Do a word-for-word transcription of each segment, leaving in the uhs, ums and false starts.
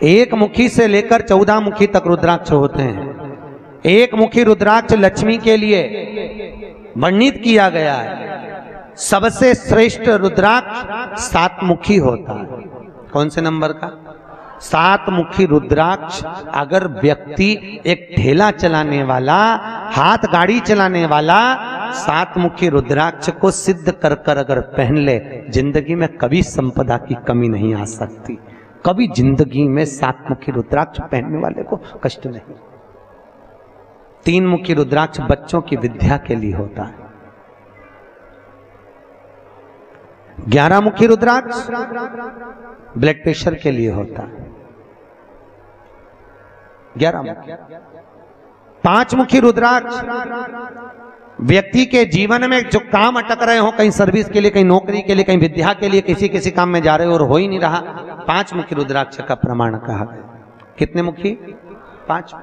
एक मुखी से लेकर चौदह मुखी तक रुद्राक्ष होते हैं। एक मुखी रुद्राक्ष लक्ष्मी के लिए वर्णित किया गया है। सबसे श्रेष्ठ रुद्राक्ष सात मुखी होता है। कौन से नंबर का? सात मुखी रुद्राक्ष। अगर व्यक्ति एक ठेला चलाने वाला, हाथ गाड़ी चलाने वाला सात मुखी रुद्राक्ष को सिद्ध कर कर अगर पहन ले, जिंदगी में कभी संपदा की कमी नहीं आ सकती। कभी जिंदगी में सात मुखी रुद्राक्ष पहनने वाले को कष्ट नहीं। तीन मुखी रुद्राक्ष बच्चों की विद्या के लिए होता है। ग्यारह मुखी रुद्राक्ष ब्लड प्रेशर के लिए होता है। ग्यारह मुखी। पांच मुखी रुद्राक्ष व्यक्ति के जीवन में जो काम अटक रहे हो, कहीं सर्विस के लिए, कहीं नौकरी के लिए, कहीं विद्या के लिए, किसी किसी काम में जा रहे हो और हो ही नहीं रहा, पांच मुखी रुद्राक्ष का प्रमाण कहा गया। कितने मुखी? पांच।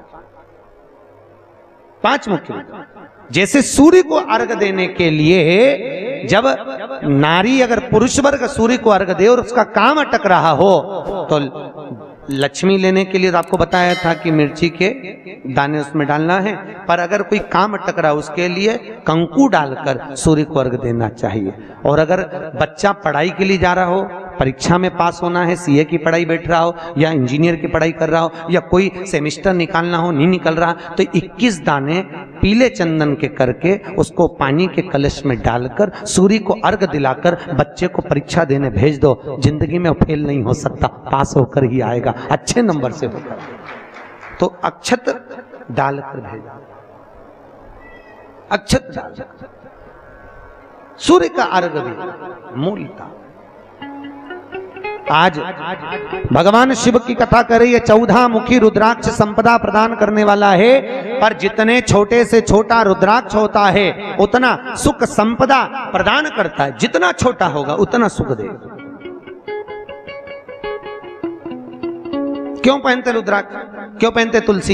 पांच मुखी। जैसे सूर्य को अर्घ देने के लिए जब नारी अगर पुरुष वर्ग सूर्य को अर्घ दे और उसका काम अटक रहा हो, तो लक्ष्मी लेने के लिए तो आपको बताया था कि मिर्ची के दाने उसमें डालना है, पर अगर कोई काम अटक रहा उसके लिए कंकु डालकर सूर्य को अर्घ देना चाहिए। और अगर बच्चा पढ़ाई के लिए जा रहा हो, परीक्षा में पास होना है, सीए की पढ़ाई बैठ रहा हो या इंजीनियर की पढ़ाई कर रहा हो या कोई सेमेस्टर निकालना हो, नहीं निकल रहा, तो इक्कीस दाने पीले चंदन के करके उसको पानी के कलश में डालकर सूर्य को अर्घ दिलाकर बच्चे को परीक्षा देने भेज दो। जिंदगी में फेल नहीं हो सकता, पास होकर ही आएगा, अच्छे नंबर से होकर। तो अक्षत डालकर भेजा, अक्षत डाल, सूर्य का अर्घ भी मूलता। आज भगवान शिव की कथा कर रही है। चौदह मुखी रुद्राक्ष संपदा प्रदान करने वाला है, पर जितने छोटे से छोटा रुद्राक्ष होता है उतना सुख संपदा प्रदान करता है। जितना छोटा होगा उतना सुख देगा। क्यों पहनते रुद्राक्ष? क्यों पहनते तुलसी?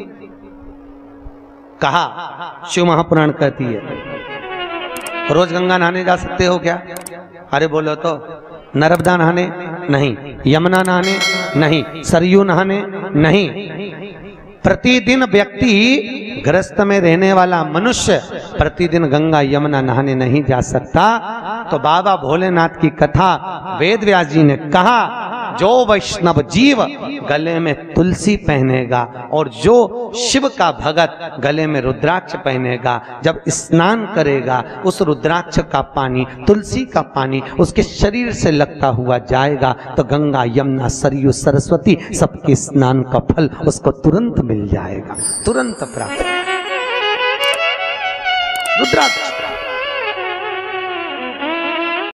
कहा शिव महापुराण कहती है। रोज गंगा नहाने जा सकते हो क्या? अरे बोलो तो। नर्मदा नहाने नहीं, यमुना नहाने नहीं, सरयू नहाने नहीं। प्रतिदिन व्यक्ति गृहस्थ में रहने वाला मनुष्य प्रतिदिन गंगा यमुना नहाने नहीं जा सकता। तो बाबा भोलेनाथ की कथा वेद व्यास जी ने कहा, जो वैष्णव जीव गले में तुलसी पहनेगा और जो शिव का भगत गले में रुद्राक्ष पहनेगा, जब स्नान करेगा उस रुद्राक्ष का पानी, तुलसी का पानी उसके शरीर से लगता हुआ जाएगा, तो गंगा यमुना सरयू सरस्वती सबके स्नान का फल उसको तुरंत मिल जाएगा, तुरंत प्राप्त। रुद्राक्ष